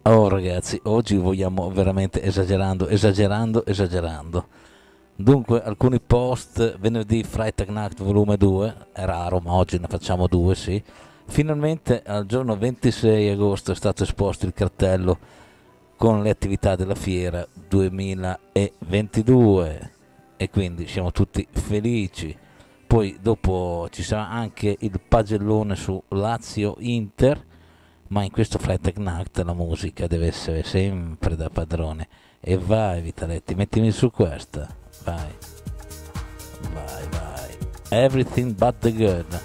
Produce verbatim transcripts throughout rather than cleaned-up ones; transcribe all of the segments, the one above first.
Oh ragazzi, oggi vogliamo veramente esagerando, esagerando, esagerando. Dunque, alcuni post, venerdì Freitagnacht volume due, è raro ma oggi ne facciamo due, sì. Finalmente al giorno ventisei agosto è stato esposto il cartello con le attività della fiera duemilaventidue e quindi siamo tutti felici. Poi dopo ci sarà anche il pagellone su Lazio-Inter, ma in questo Freitagnacht la musica deve essere sempre da padrone. E vai Vitaletti, mettimi su questa, vai, vai, vai. Everything but the good.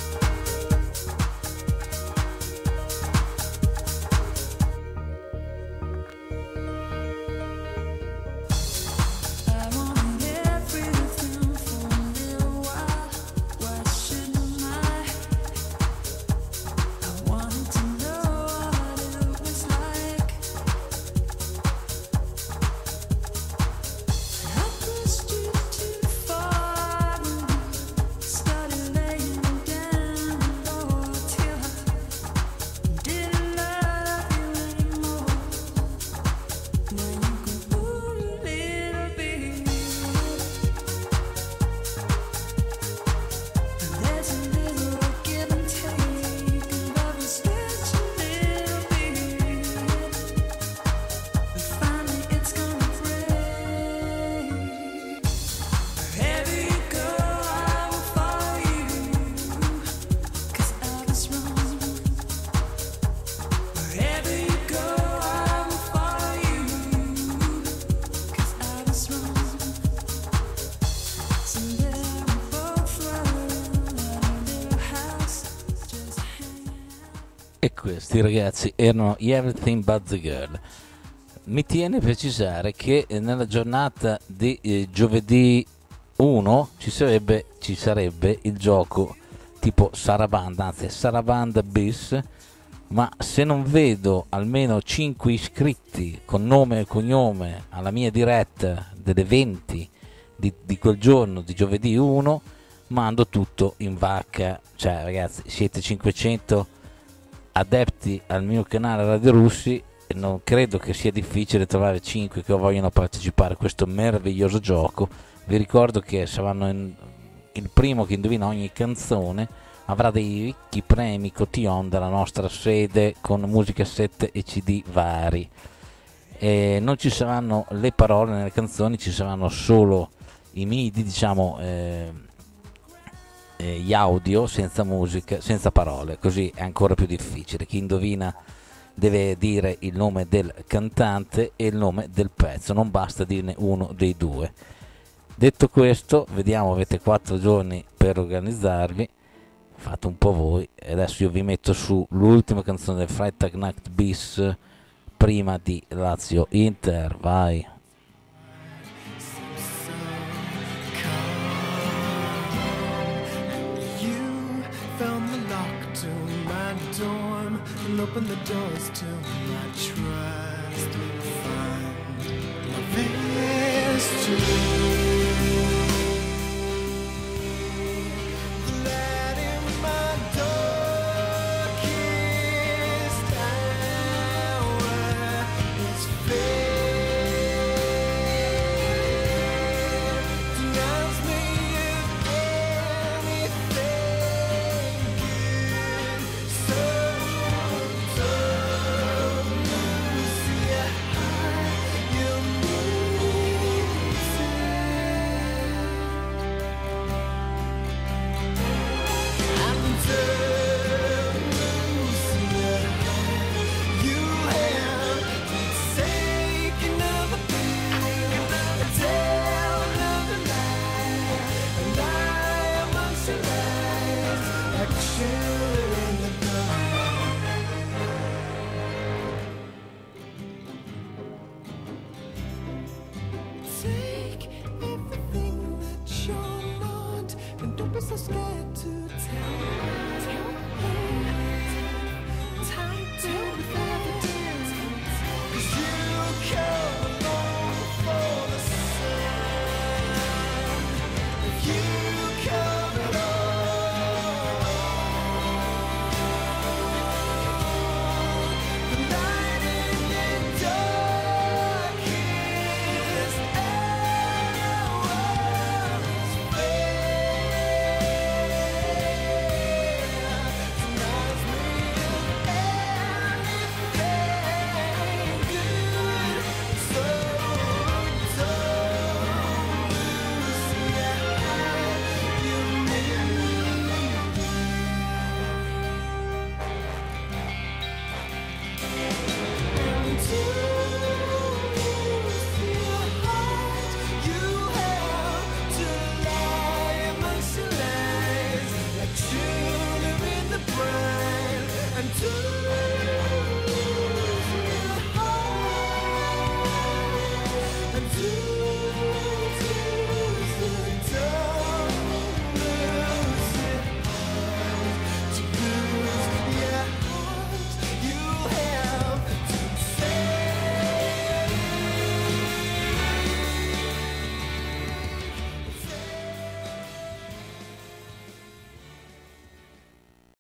E questi ragazzi erano gli Everything But The Girl. Mi tiene a precisare che nella giornata di eh, giovedì uno ci sarebbe, ci sarebbe il gioco tipo Sarabanda, anzi Sarabanda bis, ma se non vedo almeno cinque iscritti con nome e cognome alla mia diretta delle venti di, di quel giorno di giovedì uno, mando tutto in vacca. Cioè ragazzi, siete cinquecento adepti al mio canale Radio Russi e non credo che sia difficile trovare cinque che vogliono partecipare a questo meraviglioso gioco. Vi ricordo che saranno in, il primo che indovina ogni canzone avrà dei ricchi premi cotillon dalla nostra sede con musicassette e cd vari. E non ci saranno le parole nelle canzoni, ci saranno solo i midi, diciamo eh, gli audio senza musica, senza parole, così è ancora più difficile. Chi indovina deve dire il nome del cantante e il nome del pezzo, non basta dirne uno dei due. Detto questo, vediamo, avete quattro giorni per organizzarvi, fate un po' voi e adesso io vi metto su l'ultima canzone del Freitagnacht bis prima di Lazio Inter, vai. Open the doors to my trust. Find love is true.